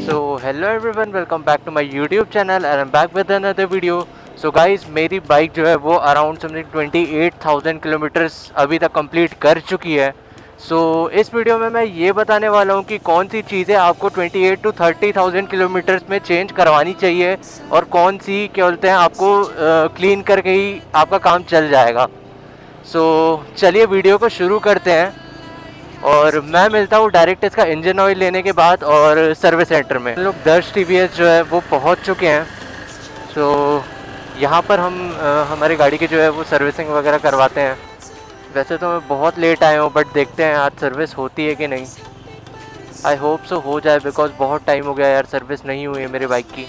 So hello everyone, welcome back to my YouTube channel and I am back with another video. So guys, मेरी bike जो है वो around something 28,000 kilometres अभी तक complete कर चुकी है। सो इस वीडियो में मैं ये बताने वाला हूँ कि कौन सी चीज़ें आपको 28 to 30,000 किलोमीटर्स में चेंज करवानी चाहिए और कौन सी क्या बोलते हैं आपको क्लीन करके ही आपका काम चल जाएगा। सो चलिए वीडियो को शुरू करते हैं और मैं मिलता हूँ डायरेक्ट इसका इंजन ऑयल लेने के बाद और सर्विस सेंटर में। हम लोग 10 TVS जो है वो पहुँच चुके हैं। सो यहाँ पर हम हमारी गाड़ी की जो है वो सर्विसिंग वगैरह करवाते हैं। वैसे तो मैं बहुत लेट आया हूँ बट देखते हैं आज सर्विस होती है कि नहीं। आई होप सो हो जाए बिकॉज बहुत टाइम हो गया यार, सर्विस नहीं हुई है मेरी बाइक की।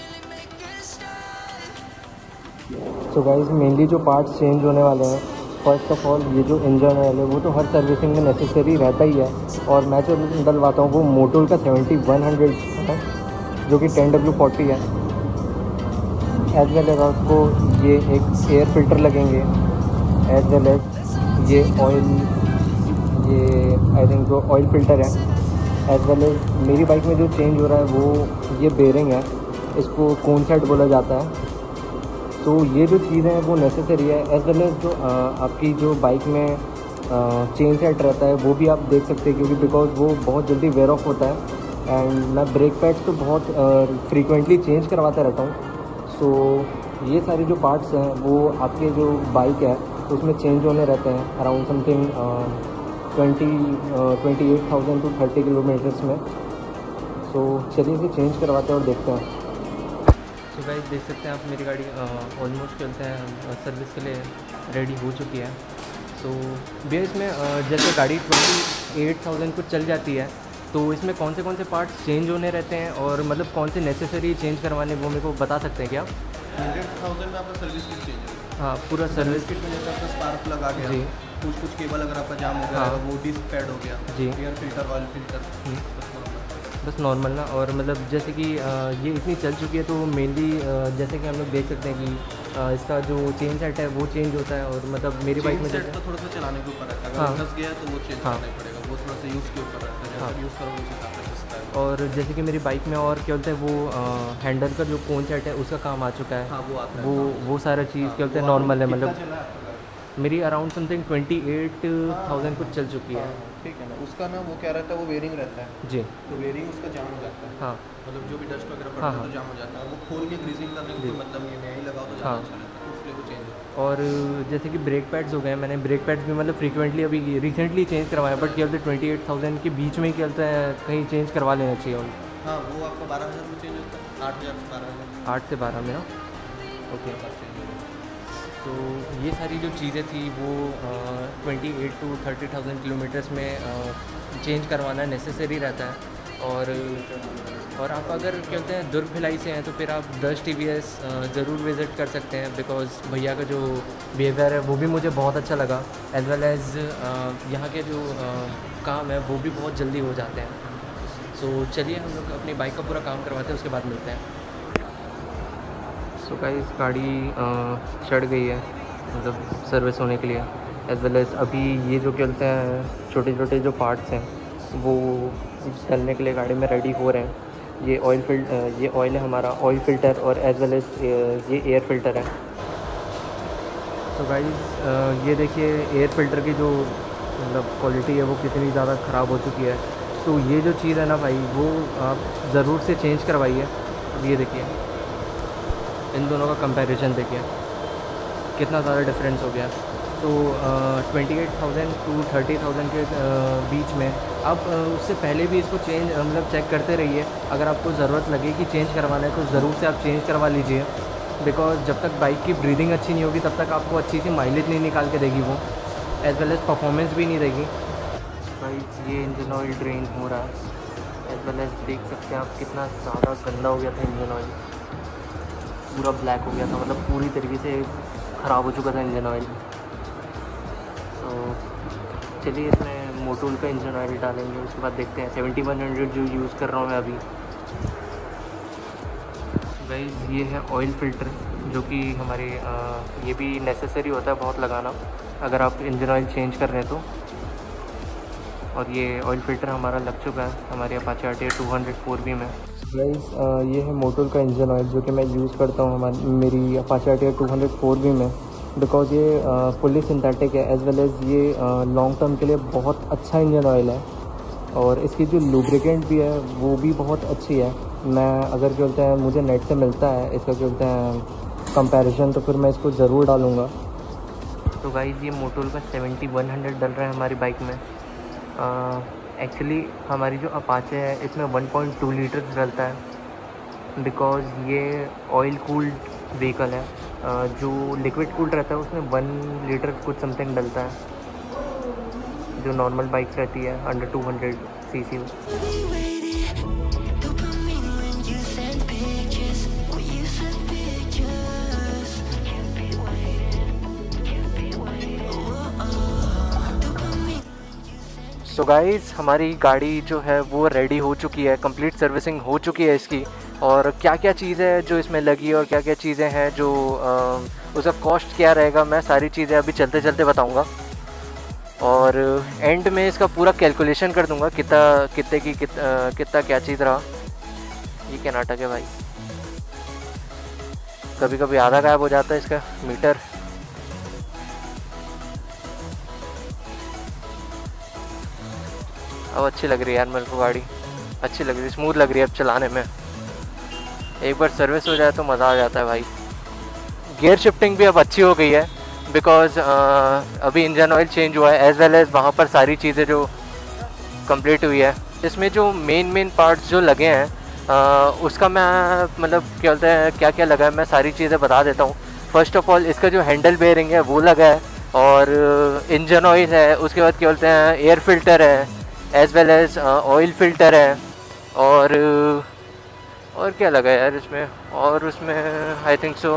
सो गाइस, मेनली जो पार्ट्स चेंज होने वाले हैं, फर्स्ट ऑफ ऑल ये जो इंजन ऑयल है वो तो हर सर्विसिंग में नेसेसरी रहता ही है। और मैं जो डलवाता हूँ वो मोटोल का 7100 है जो कि 10W40 है। एज वेल एज आपको ये एक एयर फिल्टर लगेंगे, एज वेल एज ये ऑयल, ये आई थिंक जो ऑयल फिल्टर है। एज वेल एज मेरी बाइक में जो चेंज हो रहा है वो ये बेरिंग है, इसको कोन सेट बोला जाता है। तो ये जो चीज़ें हैं वो नेसेसरी है। एज वेल एज जो आपकी जो बाइक में चेन सेट रहता है वो भी आप देख सकते हैं, क्योंकि बिकॉज वो बहुत जल्दी वेयर ऑफ होता है। एंड मैं ब्रेक पैड्स तो बहुत फ्रीक्वेंटली चेंज करवाता रहता हूँ। सो ये सारी जो पार्ट्स हैं वो आपके जो बाइक है तो उसमें चेंज होने रहते हैं अराउंड समथिंग 28,000 to 30 किलोमीटर्स में। सो चलिए इसे चेंज करवाते हैं और देखते हैं। तो गाइस देख सकते हैं आप, मेरी गाड़ी ऑलमोस्ट चलते हैं सर्विस के लिए रेडी हो चुकी है। सो भैया इसमें जैसे गाड़ी 28,000 कुछ चल जाती है तो इसमें कौन से पार्ट्स चेंज होने रहते हैं और मतलब कौन से नेसेसरी चेंज करवाने वो मेरे को बता सकते हैं क्या? 100,000 में आपका सर्विस किट चेंज होगा। हाँ, पूरा सर्विस किट में जैसे आपका स्पार्क प्लग आ गया, जी, कुछ केबल अगर आपका जाम हो गया हाँ, वो डिस्क पैड हो गया, जी, एयर फिल्टर, ऑयल फिल्टर, बस नॉर्मल ना। और मतलब जैसे कि ये इतनी चल चुकी है तो मेनली जैसे कि हम लोग देख सकते हैं कि इसका जो चेन सेट है वो चेंज होता है। और मतलब मेरी बाइक में सेट तो थोड़ा सा चलाने के ऊपर रहता है, अगर हाँ, फंस गया तो वो चेंज करना ही पड़ेगा, वो थोड़ा सा यूज़ के ऊपर रहता है, जैसा यूज़ करोगे उस हिसाब से फंसता है। और जैसे कि मेरी बाइक में और क्या बोलते हैं वो हैंडल का जो कोन सेट है उसका काम आ चुका है। हाँ, वो आता है, वो सारा चीज़ क्या बोलते हैं नॉर्मल है। मतलब मेरी अराउंड समथिंग 28,000 कुछ चल चुकी है। ठीक है ना। उसका ना वो क्या रहता है, वो वेयरिंग रहता है जी, तो वेयरिंग उसका जाम हो जाता है। हाँ, मतलब जो भी डस्ट वगैरह पड़ता हाँ, है हाँ, तो जाम हो जाता है, वो खोल के ग्रीसिंग करने का कोई मतलब नहीं है, यही लगाओ तो ज़्यादा हाँ, अच्छा लगता है, इसलिए वो चेंज होता है। और जैसे कि ब्रेक पैड्स हो गए, मैंने ब्रेक पैड्स भी मतलब फ्रीक्वेंटली अभी रिसेंटली चेंज करवाया। बट क्या बोलते हैं 28,000 के बीच में क्या बोलते हैं कहीं चेंज करवा लेना चाहिए। और हाँ, वो आपका 12,000 में चेंज होता है, 8,000 से 12,000, 8 से 12 में ना। ओके, तो ये सारी जो चीज़ें थी वो 28 to 30,000 किलोमीटर्स में चेंज करवाना नेसेसरी रहता है। और आप अगर क्या बोलते हैं दुर्ग भिलाई से हैं तो फिर आप 10 TVS ज़रूर विज़िट कर सकते हैं, बिकॉज़ भैया का जो बिहेवियर है वो भी मुझे बहुत अच्छा लगा। एज वेल एज़ यहाँ के जो काम है वो भी बहुत जल्दी हो जाते हैं। सो चलिए हम लोग अपनी बाइक का पूरा काम करवाते हैं, उसके बाद मिलते हैं। सो गाइस, गाड़ी चढ़ गई है मतलब सर्विस होने के लिए। एज वेल एज़ अभी ये जो क्या बोलते हैं छोटे छोटे जो पार्ट्स हैं वो चलने के लिए गाड़ी में रेडी हो रहे हैं। ये ऑयल है हमारा, ऑयल फ़िल्टर, और एज वेल एज़ ये एयर फिल्टर है। तो गाइस ये देखिए एयर फिल्टर की जो मतलब क्वालिटी है वो कितनी ज़्यादा ख़राब हो चुकी है। तो ये जो चीज़ है ना भाई, वो आप ज़रूर से चेंज करवाइए। अब ये देखिए इन दोनों का कंपैरिजन देखिए कितना ज़्यादा डिफरेंस हो गया। तो 28,000 to 30,000 के बीच में आप उससे पहले भी इसको चेंज मतलब चेक करते रहिए। अगर आपको ज़रूरत लगे कि चेंज करवाना है तो ज़रूर से आप चेंज करवा लीजिए, बिकॉज़ जब तक बाइक की ब्रीदिंग अच्छी नहीं होगी तब तक आपको अच्छी सी माइलेज नहीं निकाल के देगी वो, एज वेल एज़ परफॉर्मेंस भी नहीं देगी। भाई ये इंजन ऑयल ड्रेन हो रहा है, एज वेल एज़ देख सकते हैं आप कितना ज़्यादा गंदा हो गया था इंजन ऑयल, पूरा ब्लैक हो गया था, मतलब पूरी तरीके से ख़राब हो चुका था इंजन ऑयल। तो चलिए इसमें मोटोल का इंजन ऑयल डालेंगे, उसके बाद देखते हैं 7100 जो यूज़ कर रहा हूँ मैं अभी। गाइस ये है ऑयल फ़िल्टर जो कि हमारे ये भी नेसेसरी होता है बहुत लगाना अगर आप इंजन ऑयल चेंज कर रहे हैं तो। और ये ऑयल फ़िल्टर हमारा लग चुका है हमारे अपाचे RTR 200 4B में। गाइस ये है मोटोल का इंजन ऑयल जो कि मैं यूज़ करता हूँ हमारी मेरी अपाचे RTR 204 में, बिकॉज़ ये फुल्ली सिंथेटिक है एज़ वेल एज़ ये लॉन्ग टर्म के लिए बहुत अच्छा इंजन ऑयल है। और इसकी जो लुब्रिकेंट भी है वो भी बहुत अच्छी है। मैं अगर क्या बोलते हैं मुझे नेट से मिलता है इसका क्या बोलते हैं कंपैरिजन, तो फिर मैं इसको ज़रूर डालूँगा। तो गाइस ये मोटोल का 7100 डल रहा है हमारी बाइक में। एक्चुअली हमारी जो अपाचे है इसमें 1.2 लीटर डलता है, बिकॉज़ ये ऑयल कूल्ड व्हीकल है। जो लिक्विड कूल्ड रहता है उसमें 1 लीटर कुछ समथिंग डलता है, जो नॉर्मल बाइक्स रहती है अंडर 200 सीसी। सो गाइस हमारी गाड़ी जो है वो रेडी हो चुकी है, कंप्लीट सर्विसिंग हो चुकी है इसकी। और क्या क्या चीज़ें है जो इसमें लगी और क्या क्या चीज़ें हैं जो उसका कॉस्ट क्या रहेगा, मैं सारी चीज़ें अभी चलते चलते बताऊंगा। और एंड में इसका पूरा कैलकुलेशन कर दूंगा कितना क्या चीज़ रहा। ये क्या नाटक है भाई, कभी कभी आधा गायब हो जाता है इसका मीटर। अब अच्छी लग रही है यार मेरे को, गाड़ी अच्छी लग रही है, स्मूथ लग रही है अब चलाने में। एक बार सर्विस हो जाए तो मज़ा आ जाता है भाई। गियर शिफ्टिंग भी अब अच्छी हो गई है, बिकॉज़ अभी इंजन ऑयल चेंज हुआ है एज़ वेल एज़ वहाँ पर सारी चीज़ें जो कंप्लीट हुई है। इसमें जो मेन पार्ट्स जो लगे हैं उसका मैं मतलब क्या बोलते हैं क्या क्या लगा है मैं सारी चीज़ें बता देता हूँ। फर्स्ट ऑफ ऑल इसका जो हैंडल बेयरिंग है वो लगा है, और इंजन ऑयल है, उसके बाद क्या बोलते हैं एयर फिल्टर है as well as oil filter है। और क्या लगा यार इसमें, और उसमें आई थिंक सो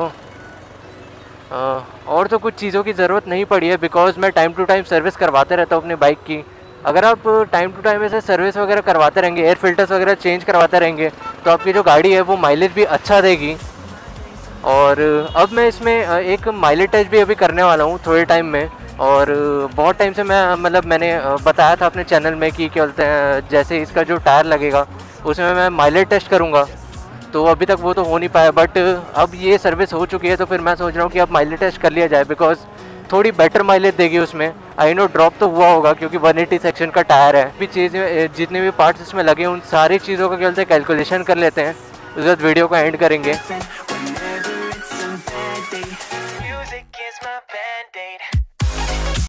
और तो कुछ चीज़ों की ज़रूरत नहीं पड़ी है, बिकॉज़ मैं टाइम टू टाइम सर्विस करवाते रहता हूँ अपनी बाइक की। अगर आप टाइम टू टाइम ऐसे सर्विस वगैरह करवाते रहेंगे, एयर फिल्टर्स वगैरह चेंज करवाते रहेंगे, तो आपकी जो गाड़ी है वो माइलेज भी अच्छा देगी। और अब मैं इसमें एक माइलेज टेस्ट भी अभी करने वाला हूँ थोड़े टाइम में। और बहुत टाइम से मैंने बताया था अपने चैनल में कि क्या बोलते हैं जैसे इसका जो टायर लगेगा उसमें मैं माइलेज टेस्ट करूँगा, तो अभी तक वो तो हो नहीं पाया। बट अब ये सर्विस हो चुकी है तो फिर मैं सोच रहा हूँ कि अब माइलेज टेस्ट कर लिया जाए, बिकॉज थोड़ी बेटर माइलेज देगी उसमें। आई नो ड्रॉप तो हुआ होगा क्योंकि 180 सेक्शन का टायर है। भी चीज़ें जितने भी पार्ट्स इसमें लगे उन सारी चीज़ों का क्या बोलते हैं कैलकुलेशन कर लेते हैं, उसके बाद वीडियो को एंड करेंगे।